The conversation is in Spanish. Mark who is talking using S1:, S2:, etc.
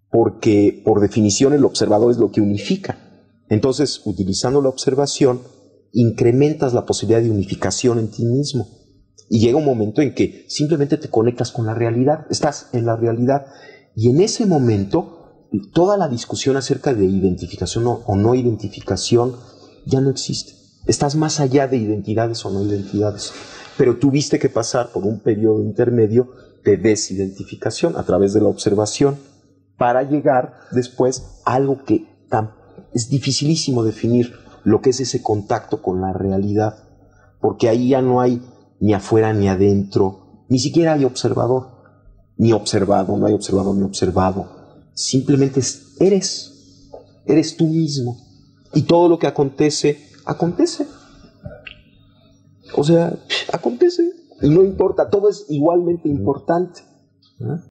S1: porque por definición el observador es lo que unifica. Entonces, utilizando la observación, incrementas la posibilidad de unificación en ti mismo. Y llega un momento en que simplemente te conectas con la realidad, estás en la realidad. Y en ese momento, toda la discusión acerca de identificación o no identificación ya no existe. Estás más allá de identidades o no identidades. Pero tuviste que pasar por un periodo intermedio de desidentificación a través de la observación para llegar después a algo que es dificilísimo definir, lo que es ese contacto con la realidad. Porque ahí ya no hay ni afuera ni adentro, ni siquiera hay observador, ni observado, no hay observador ni observado. Simplemente eres tú mismo. Y todo lo que acontece, acontece. O sea, acontece. Y no importa, todo es igualmente importante. ¿Eh?